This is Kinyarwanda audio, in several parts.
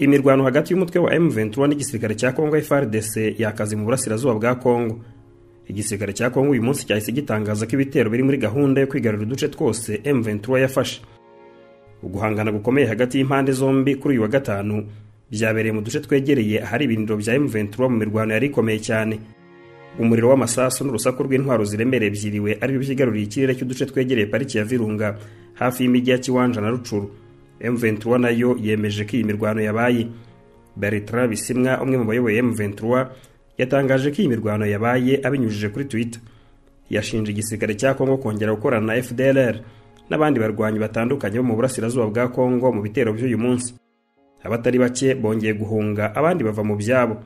Imirwano hagati y'umutwe wa M23 n'igisirikare cya Kongo FARDC yakaze mu burasirazuba bwa Kongo. Igisirikare cya Kongo uyu munsi cyahise gitangaza ko ibitero biri muri gahunda yo kwigarurira uduce twose M23 yafashe. Uguhangana gukomeye hagati y'impande zombi kuri uyu wa gatanu byabereye mu duce twegereye ahari ibirindiro bya M23 mu mirwano yari ikomeye cyane. Umuriro w'amasasu n'urusaku rw'intwaro ziremereye byiriwe ari byo byigaruriye ikirere cy'uduce twegereye pariki ya Virunga hafi y'imijyi ya Kiwanja na Rucuru. M23 nayo yemeje ko iyi mirwano yabaye. Bertrand Bisimwa, umwe mu bayoboye M23, yatangaje ko iyi mirwano yabaye abinyujije kuri Twitter. Yashinje igisirikare cya Kongo kongera gukorana na FDLR n'abandi barwanyi batandukanye bo mu burasirazuba bwa Kongo mu bitero by'uyu munsi. Abatari bake bongeye guhunga, abandi bava mu byabo.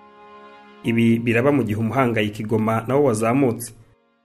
Ibi biraba mu gihe umuhangayiko Goma nawo wazamutse.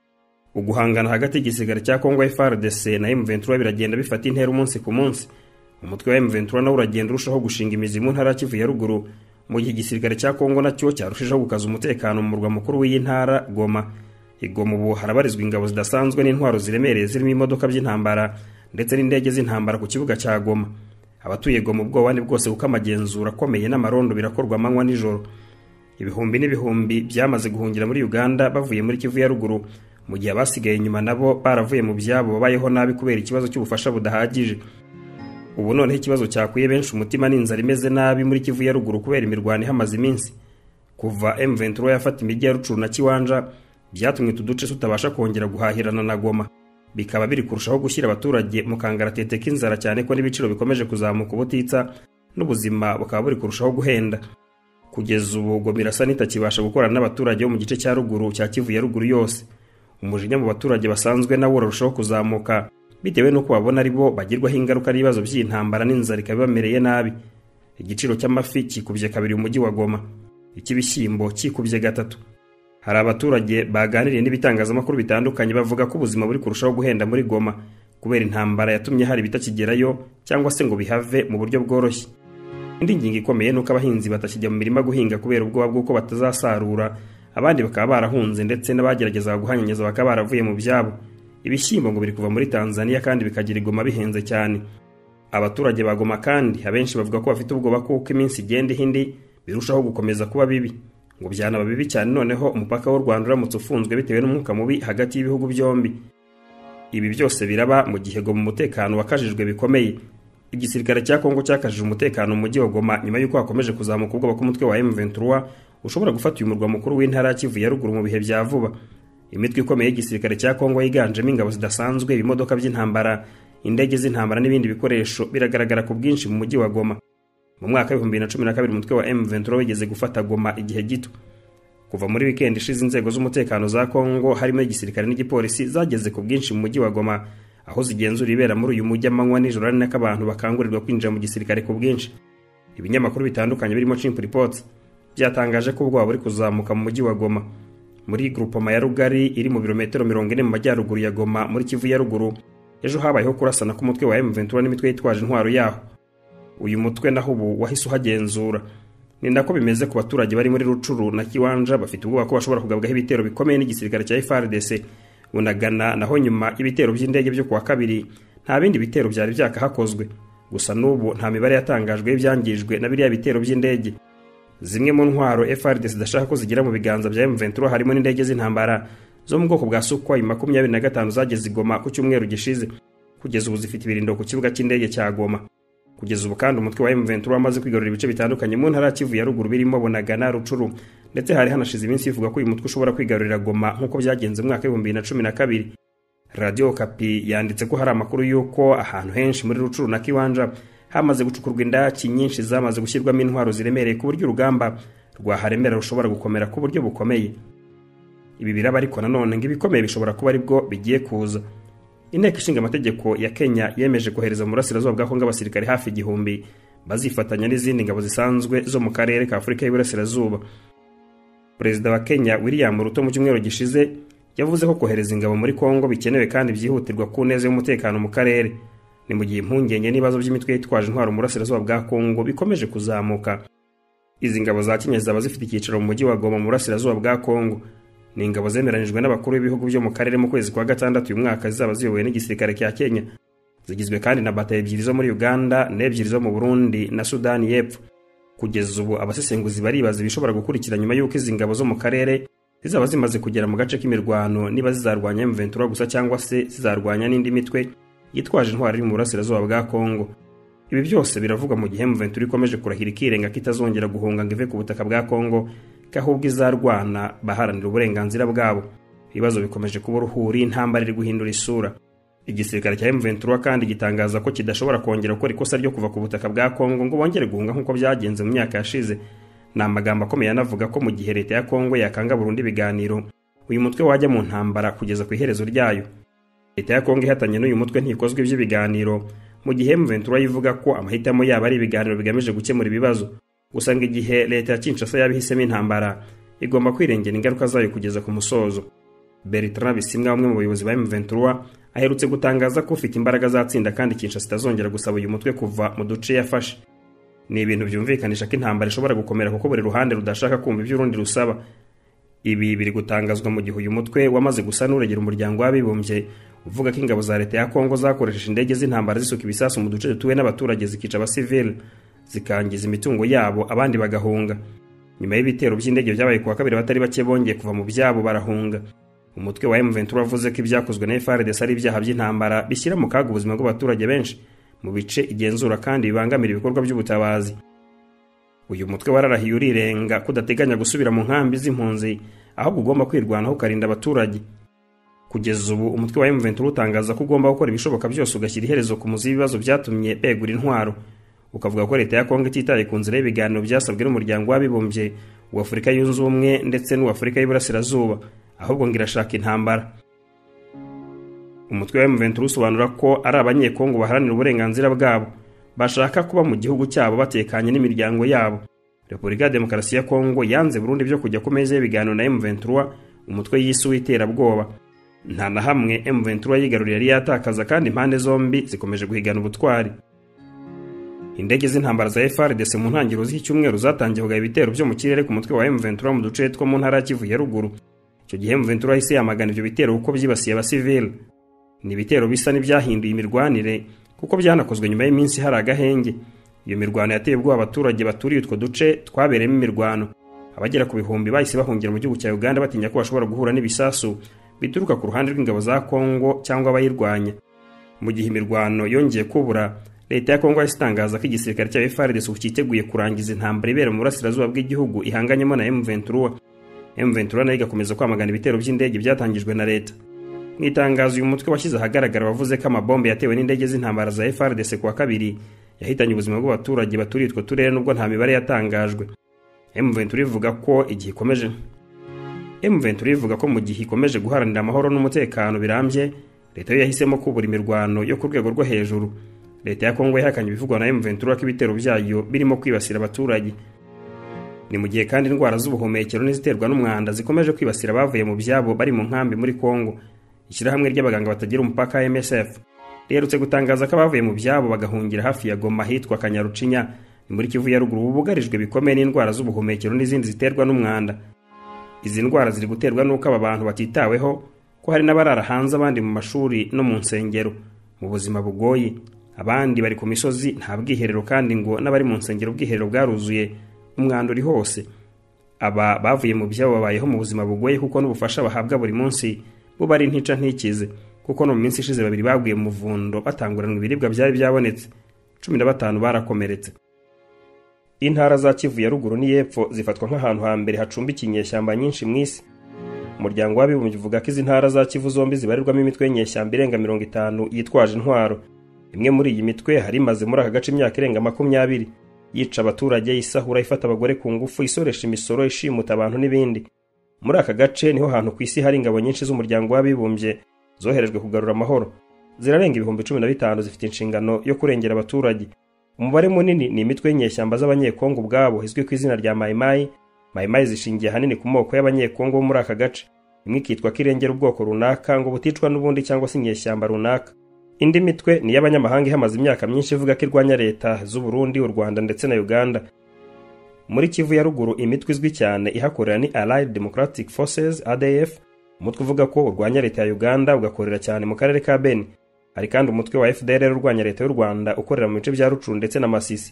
Uguhangana hagati y'igisirikare cya Kongo FARDC na M23 biragenda bifata intera umunsi ku munsi. Umutwe wa M23 nawo uragenda urushaho gushinga imizi mu ntara Kivu ya ruguru, mu gihe igisirikare cya Kongo nacyo cyarushijeho gukaza umutekano mu murwa mukuru w'iyi ntara Goma. Igoma ubu harabarizwa ingabo zidasanzwe n'intwaro ziremereye zirimo imodoka by'intambara ndetse n'indege z'intambara ku kibuga cya Goma. Abatuye Goma ubwoba ni bwose kuko amagenzura akomeye n'amarondo birakorwa amanywa nijoro. Ibihumbi n'ibihumbi byamaze guhungira muri Uganda bavuye muri Kivu ya ruguru, mu gihe abasigaye inyuma nabo baravuye mu byabo babayeho nabi kubera ikibazo cy'ubufasha budahagije. Ubu noneho ikibazo cyakuye benshi umutima n'inzara imeze nabi muri Kivu ya ruguru kubera imirwano ihamaze iminsi. Kuva M23 yafata imijyi ya Rucuru na Kiwanja, byatumwe tuduce tutabasha kongera guhahirana na Goma. Bikaba biri kurushaho gushyira abaturage mu kangaratete k'inzara cyane ko n'ibiciro bikomeje kuzamuka ubutitsa n'ubuzima bukaba buri kurushaho guhenda. Kugeza ubu Goma irasa n'itakibasha gukorana n'abaturage bo mu gice cya ruguru cya Kivu ya ruguru yose. Umujinya mu baturage basanzwe nawo urarushaho kuzamuka bitewe nuko babona ari bo bagirwaho ingaruka n'ibibazo by'intambara n'inzara ikabibamereye nabi. Igiciro cy'amafi kikubye kabiri umujyi wa Goma, ikibishyimbo kikubye gatatu. Hari abaturage baganiriye n'ibitangazamakuru bitandukanye bavuga ko ubuzima buri kurushaho guhenda muri Goma kubera intambara yatumye hari bitakigerayo cyangwa se ngo bihave mu buryo bworoshye. Indi ngingo ikomeye nuko abahinzi batakijya mu mirima guhinga kubera ubwoba bw'uko batazasarura, abandi bakaba barahunze ndetse n'abagerageza guhanyanyeza bakaba baravuye mu byabo. Ibishyimbo ngo biri kuva muri Tanzania kandi bikagira Goma bihenze cyane. Abaturage ba Goma kandi abenshi bavuga ko bafite ubwoba kuko iminsi igenda ihindi birushaho gukomeza kuba bibi. Ngo byanaba bibi cyane noneho umupaka w'u Rwanda uramutse ufunzwe bitewe n'umwuka mubi hagati y'ibihugu byombi. Ibi byose biraba mu gihe Goma umutekano wakajijwe bikomeye. Igisirikare cya Kongo cyakajije umutekano mu mujyi wa Goma nyuma y'uko hakomeje kuzamuka ubwoba k'umutwe wa M23 ushobora gufata uyu murwa mukuru w'intara Kivu ya ruguru mu bihe bya vuba. Imitwe ikomeye y'igisirikare cya Kongo yiganjemo ingabo zidasanzwe, ibimodoka by'intambara, indege z'intambara n'ibindi bikoresho biragaragara ku bwinshi mu mujyi wa Goma. Mu mwaka wa 2012 umutwe wa M23 wigeze gufata Goma igihe gito. Kuva muri weekend ishize inzego z'umutekano za Kongo harimo igisirikare n'igipolisi zageze ku bwinshi mu mujyi wa Goma, aho zigenzura ibera muri uyu mujyi amanywa nijoro ari nako abantu bakangurirwa kwinjira mu gisirikare ku bwinshi. Ibinyamakuru bitandukanye birimo Chimp Reports byatangaje ko ubwoba buri kuzamuka mu mujyi wa Goma. Muri groupement ya Rugari iri mu birometero 40 mu majyaruguru ya Goma muri Kivu ya ruguru, ejo habayeho kurasana k'umutwe wa M23 n'imitwe yitwaje intwaro yaho. Uyu mutwe naho ubu wahise uhagenzura. Ni nako bimeze ku baturage bari muri Rucuru na Kiwanja, bafite ubwoba ko bashobora kugabwaho ibitero bikomeye n'igisirikare cya FARDC. Bunagana naho nyuma y'ibitero by'indege byo kuwa kabiri nta bindi bitero byari byakahakozwe. Gusa n'ubu nta mibare yatangajwe y'ibyangijwe na biriya bitero by'indege. Zimwe mu ntwaro FARDC zidashaka ko zigira mu biganza bya M23 harimo n'indege z'intambara zo mu bwoko bwa Sukhoi 25 zageze Goma ku cyumweru gishize. Kugeza ubu zifite ibirindo ku kibuga cy'indege cya Goma. Kugeza ubu kandi umutwe wa M23 wamaze kwigarurira ibice bitandukanye mu ntara Kivu ya ruguru birimo Bunagana, Rucuru ndetse hari hanashize iminsi ivuga ko uyu mutwe ushobora kwigarurira Goma nk'uko byagenze mu mwaka wa 2012. Radio Okapi yanditse ko hari amakuru y'uko ahantu henshi muri Rucuru na Kiwanja hamaze gucukurwa indaki nyinshi zamaze gushyirwamo intwaro ziremereye ku buryo urugamba rwaharemera rushobora gukomera ku buryo bukomeye. Ibi biraba ariko nanone ng'ibikomeye bishobora kuba ari bwo bigiye kuza. Inteko ishinga amategeko ya Kenya yemeje kohereza mu burasirazuba bwa Kongo abasirikare hafi 1000 bazifatanya n'izindi ngabo zisanzwe zo mu karere ka Afurika y'Iburasirazuba. Perezida wa Kenya William Ruto mu cyumweru gishize yavuze ko kohereza ingabo muri Kongo bikenewe kandi byihutirwa ku neza y'umutekano mu karere. Ni mu gihe impungenge n'ibibazo by'imitwe yitwaje intwaro mu burasirazuba bwa Kongo bikomeje kuzamuka. Izi ngabo za Kenya zaba zifite icyicaro mu mujyi wa Goma mu burasirazuba bwa Kongo. Ni ingabo zemeranijwe n'abakuru b'ibihugu byo mu karere mu kwezi kwa gatandatu uyu mwaka zizaba ziyobowe n'igisirikare cya Kenya. Zigizwe kandi na batayo ebyiri zo muri Uganda n'ebyiri zo mu Burundi na Sudani y'Epfo. Kugeza ubu abasesenguzi baribaza ibishobora gukurikira nyuma y'uko izi ngabo zo mu karere zizaba zimaze kugera mu gace k'imirwano, niba zizarwanya M23 gusa cyangwa se zizarwanya n'indi mitwe yitwaje intwaro iri mu burasirazuba bwa Kongo. Ibi byose biravugwa mu gihe M23 ikomeje kurahira ikirenga kitazongera guhunga ngo ive ku butaka bwa Kongo, kahubwo izarwana baharanira uburenganzira bwabo. Ibibazo bikomeje kuba uruhuri, intambara iri guhindura isura. Igisirikare cya M23 kandi gitangaza ko kidashobora kongera gukora ikosa ryo kuva ku butaka bwa Kongo ngo bongere guhunga nk'uko byagenze mu myaka yashize. Ni amagambo akomeye anavuga ko mu gihe leta ya Kongo yakanga burundu ibiganiro, uyu mutwe wajya mu ntambara kugeza ku iherezo ryayo. Leta ya Kongo ihatanye n'uyu mutwe ntikozwe iby'ibiganiro, mu gihe M23 yivuga ko amahitamo yabo ari ibiganiro bigamije gukemura ibibazo. Gusa ngo igihe leta ya Kinshasa yabihisemo intambara, igomba kwirengera ingaruka zayo kugeza ku musozo. Bertrand Bisimwa, umwe mu bayobozi ba M23, aherutse gutangaza ko ufite imbaraga zatsinda kandi Kinshasa itazongera gusaba uyu mutwe kuva mu duce yafashe. Ni ibintu byumvikanisha ko intambara ishobora gukomera kuko buri ruhande rudashaka kumva ibyo urundi rusaba. Ibi biri gutangazwa mu gihe uyu mutwe wamaze gusa n'uregera umuryango w'abibumbye uvuga ko ingabo za leta ya Kongo zakoresheje indege z'intambara zisuka ibisasu mu duce dutuwe n'abaturage zikica abasivile, zikangiza imitungo yabo, abandi bagahunga. Nyuma y'ibitero by'indege byabaye kuwa kabiri, batari bake bongeye kuva mu byabo barahunga. Umutwe wa M23 wavuze ko ibyakozwe na FARDC ari ibyaha by'intambara bishyira mu kaga ubuzima bw'abaturage benshi mu bice igenzura kandi bibangamira ibikorwa by'ubutabazi. Uyu mutwe wararahiye urirenga kudateganya gusubira mu nkambi z'impunzi, ahubwo ugomba kwirwanaho ukarinda abaturage. Kugeza ubu umutwe wa M23 utangaza ko ugomba gukora ibishoboka byose ugashyira iherezo ku muzi w'ibibazo byatumye begura intwaro. Ukavuga ko leta ya Kongo ititaye ku nzira y'ibiganiro byasabwe n'umuryango w'abibumbye w'Afurika yunze ubumwe ndetse n'uw'Afurika y'Iburasirazuba, ahubwo ngo irashaka intambara. Umutwe wa M23 usobanura ko ari abanyekongo baharanira uburenganzira bwabo, bashaka kuba mu gihugu cyabo batekanye n'imiryango yabo. Repubulika ya Demokarasi ya Kongo yanze burundu byo kujya ku meza y'ibiganiro na M23, umutwe y'isu w'iterabwoba. Nta na hamwe M23 yigaruriye yari yatakaza kandi impande zombi zikomeje guhigana ubutwari. Indege z'intambara za FARDC mu ntangiriro z'icyumweru zatangiye kugaba ibitero byo mu kirere ku mutwe wa M23 mu duce two mu ntara ya Kivu ya ruguru. Icyo gihe M23 yahise yamagana ibyo bitero uko byibasiye abasivile. Ni ibitero bisa n'ibyahinduye imirwanire kuko byanakozwe nyuma y'iminsi hari agahenge. Iyo mirwano yateye ubwoba abaturage baturiye utwo duce twabereyemo imirwano. Abagera ku bihumbi bahise bahungira mu gihugu cya Uganda batinya ko bashobora guhura n'ibisasu bituruka ku ruhande rw'ingabo za Kongo cyangwa abayirwanya. Mu gihe imirwano yongeye kubura, leta ya Kongo itangaza ko igisirikare cya FARDC cyiteguye kurangiza intambara ibera mu burasirazuba bw'igihugu ihanganyemo na M23. M23 nayo igakomeza kwamagana ibitero by'indege byatangijwe na leta. Mu itangazo uyu mutwe washyize ahagaragara wavuze ko amabombe yatewe n'indege z'intambara za FARDC kuwa kabiri yahitanye ubuzima bw'abaturage baturiye utwo turere nubwo nta mibare yatangajwe. M23 ivuga ko mu gihe ikomeje guharanira amahoro n'umutekano birambye, leta yo yahisemo kubura imirwano yo ku rwego rwo hejuru. Leta ya Kongo yahakanye ibivugwa na M23 ko ibitero byayo birimo kwibasira abaturage. Ni mu gihe kandi indwara z'ubuhumekero n'iziterwa n'umwanda zikomeje kwibasira abavuye mu byabo bari mu nkambi muri Kongo. Ishyirahamwe ry'abaganga batagira umupaka MSF riherutse gutangaza ko abavuye mu byabo bagahungira hafi ya Goma hitwa Kanyarucinya muri Kivu ya ruguru bugarijwe bikomeye n'indwara z'ubuhumekero n'izindi ziterwa n'umwanda. Izi ndwara ziri guterwa n'uko aba bantu batitaweho, ko hari n'abarara hanze abandi mu mashuri no mu nsengero mu buzima bugoye. Abandi bari ku misozi nta bwiherero kandi ngo n'abari mu nsengero ubwiherero bwaruzuye, umwanda uri hose. Aba bavuye mu byabo babayeho mu buzima bugoye kuko n'ubufasha bahabwa buri munsi bo bari ntica ntikize, kuko no mu minsi ishize babiri baguye mu muvundo batanguranwa ibiribwa byari byabonetse, 15 barakomeretse. Intara za Kivu ya ruguru n'iyepfo zifatwa nk'ahantu hambere hacumbikiye inyeshyamba nyinshi mu isi. Umuryango w'abibumbye uvuga ko izi ntara za Kivu zombi zibarirwamo imitwe y'inyeshyamba irenga 50 yitwaje intwaro. Imwe muri iyi mitwe hari imaze muri aka gace imyaka irenga 20, yica abaturage, isahura, ifata abagore ku ngufu, isoresha imisoro, ishimuta abantu n'ibindi. Muri aka gace niho hantu ku isi hari ingabo nyinshi z'umuryango w'abibumbye zoherejwe kugarura amahoro. Zirarenga 15,000 zifite inshingano yo kurengera abaturage. Umubare munini ni imitwe y'inyeshyamba z'abanyekongo ubwabo izwi ku izina rya Mai Mai. Mai Mai zishingiye hanini ku moko y'abanyekongo muri aka gace. Imwe kitwa kirengera ubwoko runaka ngo buticwa n'ubundi cyangwa se inyeshyamba runaka. Indi mitwe ni y'abanyamahanga ihamaze imyaka myinshi ivuga ko irwanya leta z'u Burundi, u Rwanda ndetse na Uganda. Muri Kivu ya ruguru imitwe izwi cyane ihakorera ni Allied Democratic Forces ADF, umutwe uvuga ko urwanya leta ya Uganda ugakorera cyane mu karere ka Beni. Hari kandi umutwe wa FDLR urwanya leta y'u Rwanda ukorera mu bice bya Rucuru ndetse na Masisi.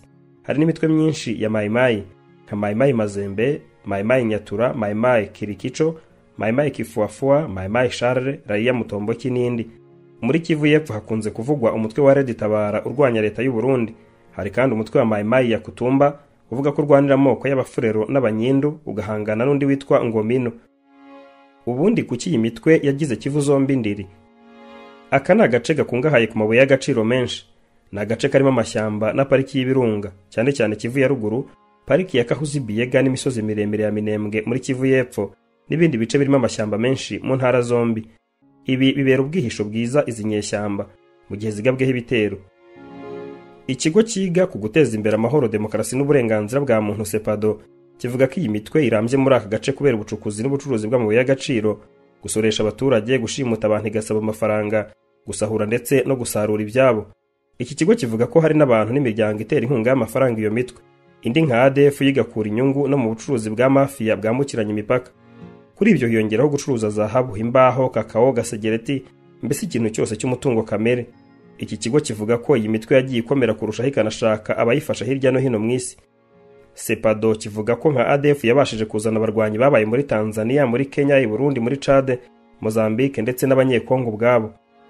hari n'imitwe myinshi ya mayimayi nka mayimayi mazembe, mayimayi nyatura, mayimayi kirikico, mayimayi kifuafua, mayimayi sharre, raia mutomboki n'indi. Muri Kivu y'Epfo hakunze kuvugwa umutwe wa Red Tabara urwanya leta y'u Burundi. Hari kandi umutwe wa mayimayi ya Kutumba uvuga ko urwanira amoko y'abafurero n'abanyindu ugahangana n'undi witwa Ngomino. Ubundi kuki iyi mitwe yagize Kivu zombi ndiri? Aka ni agace gakungahaye ku mabuye y'agaciro menshi. Ni agace karimo amashyamba na pariki y'ibirunga, cyane cyane Kivu ya ruguru, pariki ya Kahuzi Biega n'imisozi miremire ya Minembwe muri Kivu y'Epfo, n'ibindi bice birimo amashyamba menshi mu ntara zombi. Ibi bibera ubwihisho bwiza izi nyeshyamba mu gihe zigabweho ibitero. Ikigo cyiga ku guteza imbere amahoro, demokarasi n'uburenganzira bwa muntu Sepado kivuga ko iyi mitwe irambye muri aka gace kubera ubucukuzi n'ubucuruzi bw'amabuye y'agaciro, gusoresha abaturage, gushimuta abantu igasaba amafaranga, gusahura ndetse no gusarura ibyabo. Iki kigo kivuga ko hari n'abantu n'imiryango itera inkunga y'amafaranga iyo mitwe. Indi nka ADF yigakura inyungu no mu bucuruzi bwa mafia bwambukiranya imipaka. Kuri ibyo hiyongeraho gucuruza zahabu, imbaho, kakao, gasegereti, mbese ikintu cyose cy'umutungo kamere. Iki kigo kivuga ko iyi mitwe yagiye ikomera kurushaho ikanashaka abayifasha hirya no hino mu isi. Sepado kivuga ko nka ADF yabashije kuzana abarwanyi babaye muri Tanzania, muri Kenya, i Burundi, muri Chad, Mozambique ndetse n'abanyekongo ubwabo.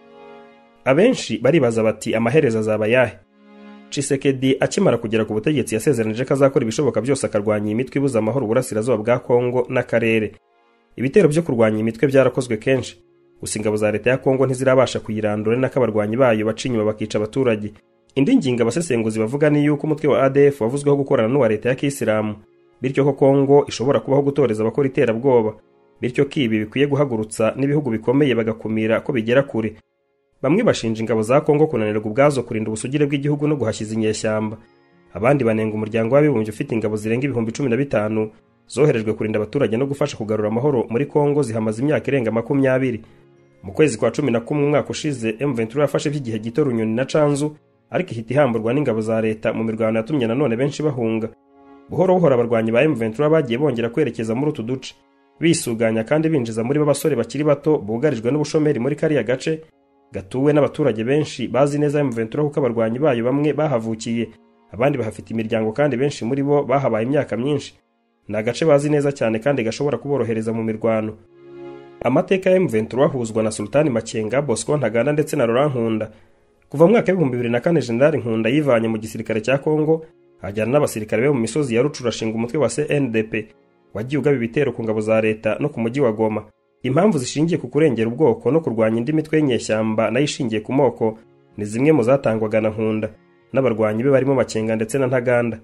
Abenshi baribaza bati amaherezo azaba yahe? Tshisekedi akimara kugera ku butegetsi yasezeranije ko azakora ibishoboka byose akarwanya imitwe ibuza amahoro uburasirazuba bwa Kongo n'akarere. Ibitero byo kurwanya imitwe byarakozwe kenshi, gusa ingabo za leta ya Kongo ntizirabasha kuyirandura n'akabarwanyi bayo baca inyuma bakica abaturage. Indi ngingo abasesenguzi bavuga ni yuko umutwe wa ADF wavuzweho gukorana n'uwa leta ya Kisilamu, bityo ko Kongo ishobora kubaho gutoreza abakora iterabwoba, bityo ko ibi bikwiye guhagurutsa n'ibihugu bikomeye bagakumira ko bigera kure. Bamwe bashinja ingabo za Kongo kunanirwa ubwazo kurinda ubusugire bw'igihugu no guhashyiza inyeshyamba. Abandi banenga umuryango w'abibumbye ufite ingabo zirenga 15,000 zoherejwe kurinda abaturage no gufasha kugarura amahoro muri Kongo zihamaze imyaka irenga 20. Mu kwezi kwa 11 umwaka ushize M23 yafashe by'igihe gito Runyoni na Canzu, ariko ihita ihamburwa n'ingabo za leta mu mirwano yatumye nanone benshi bahunga. Buhoro buhoro abarwanyi ba M23 bagiye bongera kwerekeza muri utu duce, bisuganya kandi binjiza muri b'abasore bakiri bato bugarijwe n'ubushomeri muri kariya gace gatuwe n'abaturage benshi bazi neza M23 kuko abarwanyi bayo bamwe bahavukiye, abandi bahafite imiryango kandi benshi muri bo bahabaye imyaka myinshi. Ni agace bazi neza cyane kandi gashobora kuborohereza mu mirwano. Amateka ya M23 ahuzwa na Sultani Makenga, Bosco Ntaganda ndetse na Laurent Nkunda. Kuva mu mwaka wa 2004 General Nkunda yivanye mu gisirikare cya Kongo, ajyana n'abasirikare be mu misozi ya Rucuru ashinga umutwe wa CNDP wagiye ugaba ibitero ku ngabo za leta no ku mujyi wa Goma. Impamvu zishingiye ku kurengera ubwoko no kurwanya indi mitwe y'inyeshyamba nayo ishingiye ku moko ni zimwe mu zatangwaga na Nkunda n'abarwanyi be barimo Makenga ndetse na Ntaganda.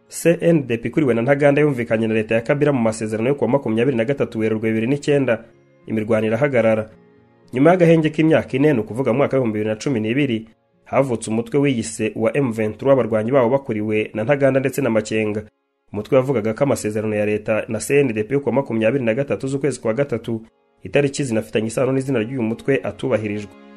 CNDP kuriwe na Ntaganda yumvikanye na leta ya Kabila mu masezerano yo kuwa 23 Werurwe 2009, imirwano irahagarara. Nyuma y'agahenge k'imyaka 4 kuvuga mu mwaka wa 2012 havutse umutwe wiyise wa M23 abarwanyi babo bakuriwe na Ntaganda ndetse na Makenga. Umutwe wavugaga ko amasezerano ya leta na CNDP yo kuwa 23 z'ukwezi kwa gatatu itariki zinafitanye isano n'izina ry'uyu mutwe atubahirijwe.